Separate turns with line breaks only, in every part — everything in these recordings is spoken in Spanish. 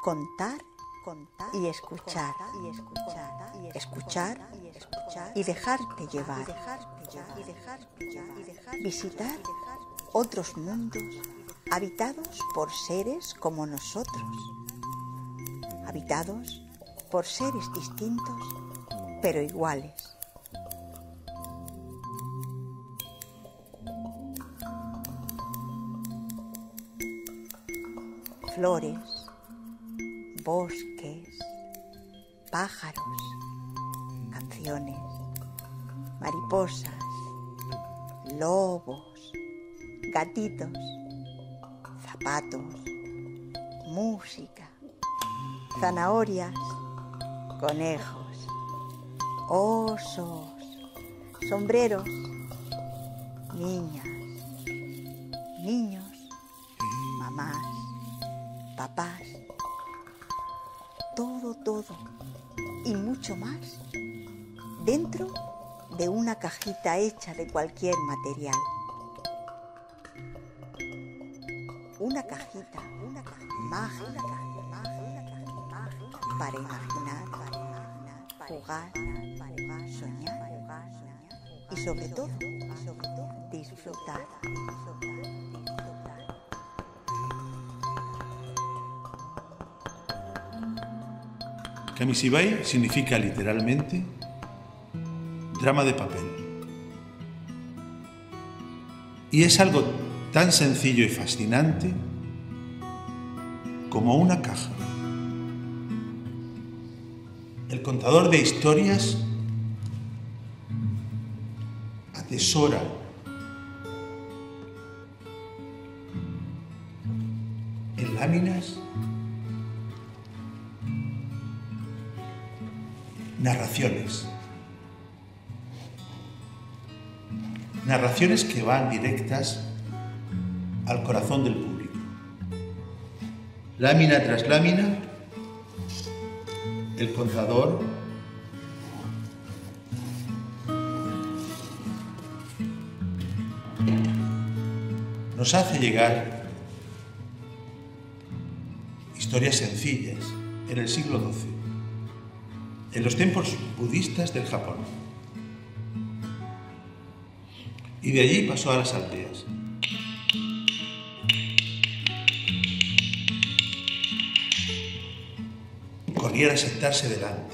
contar y escuchar, escuchar y dejarte llevar, visitar otros mundos habitados por seres como nosotros, habitados por seres distintos pero iguales. Flores, bosques, pájaros, canciones, mariposas, lobos, gatitos, zapatos, música, zanahorias, conejos, osos, sombreros, niñas, niños, mamás, papás, todo y mucho más dentro de una cajita hecha de cualquier material. Una cajita mágica para imaginar, jugar, soñar y sobre todo disfrutar.
Kamishibai significa literalmente drama de papel. Y es algo tan sencillo y fascinante como una caja. El contador de historias atesora en láminas narraciones que van directas al corazón del público. Lámina tras lámina, el contador nos hace llegar historias sencillas en el siglo XII, en los templos budistas del Japón. Y de allí pasó a las aldeas. Corría a sentarse delante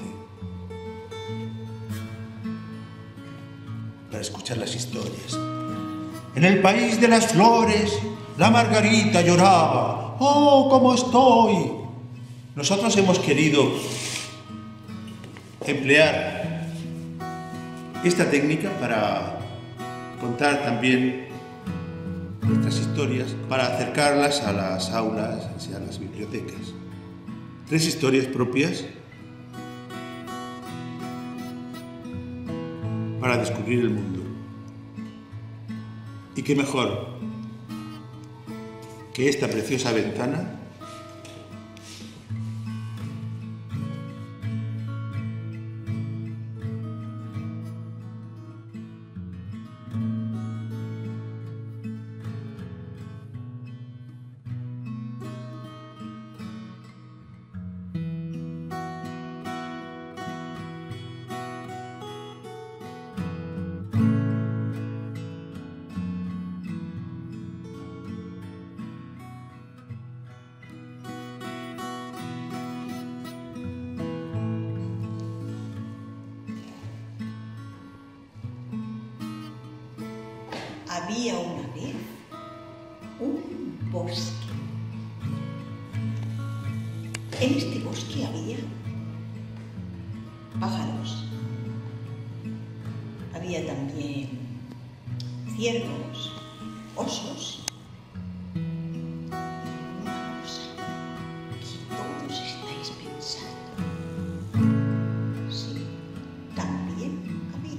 para escuchar las historias. En el país de las flores, la margarita lloraba. ¡Oh, cómo estoy! Nosotros hemos querido emplear esta técnica para contar también nuestras historias, para acercarlas a las aulas y a las bibliotecas. 3 historias propias para descubrir el mundo. Y qué mejor que esta preciosa ventana
Había una vez un bosque. En este bosque había pájaros, había también ciervos, osos. Una cosa que todos estáis pensando. Sí, también había.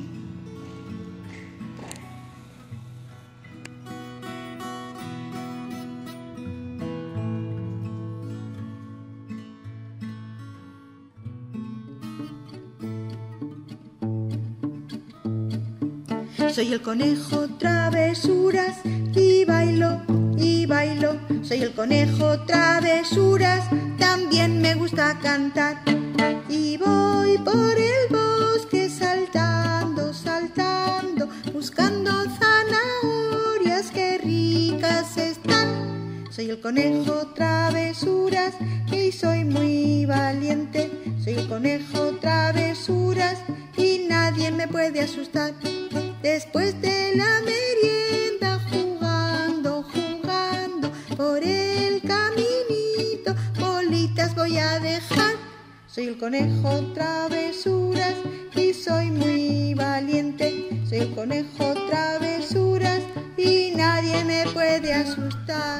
Soy el conejo travesuras y bailo, Soy el conejo travesuras, también me gusta cantar. Y voy por el bosque saltando, saltando, buscando zanahorias que ricas están. Soy el conejo travesuras y soy muy valiente. Soy el conejo travesuras y nadie me puede asustar. Después de la merienda jugando, jugando por el caminito, bolitas voy a dejar. Soy el conejo travesuras y soy muy valiente. Soy el conejo travesuras y nadie me puede asustar.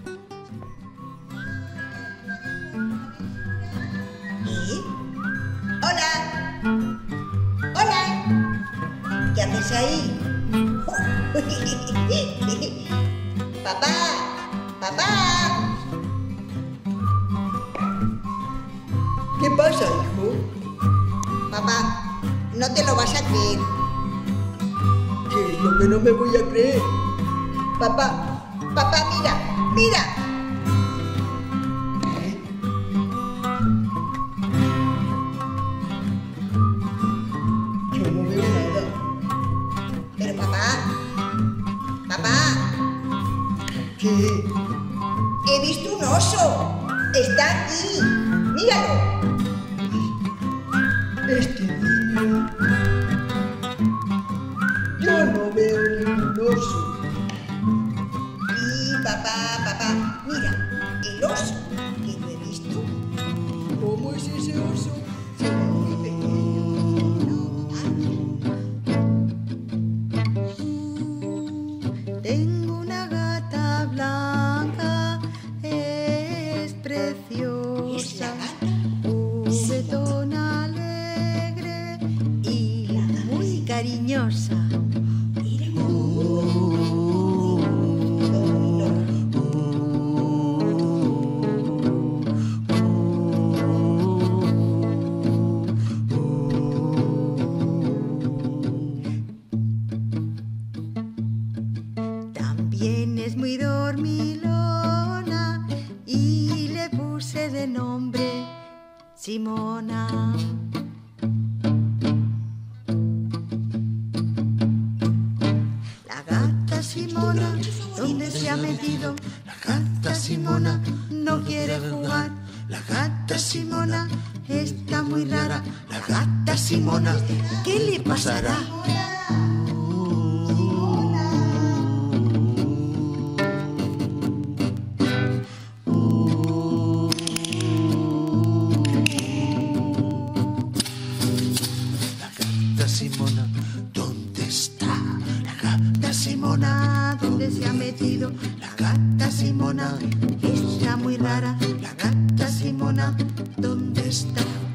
¡Hola! ¡Hola! ¿Qué haces ahí? ¡Papá! ¡Papá!
¿Qué pasa, hijo?
Papá, no te lo vas a creer.
¿Qué es lo que no me voy a creer?
Papá, papá, mira, mira.
Yo no veo nada.
Pero papá,
¿Qué?
he visto un oso. Está aquí, míralo.
Este niño. Yo no veo ningún oso.
Y papá, mira, el oso que yo he visto.
¿Cómo es ese oso?
Se ve muy pequeño. Tengo una gata blanca, es preciosa, juguetón alegre y muy cariñosa. También es muy dormilona y le puse de nombre Simona. La gata Simona, ¿dónde se ha metido? La gata Simona no quiere jugar. La gata Simona está muy rara. La gata Simona, ¿qué le pasará?
Simona, ¿dónde está?
La gata Simona, ¿dónde se ha metido? La gata Simona está muy rara. La gata Simona, ¿dónde está?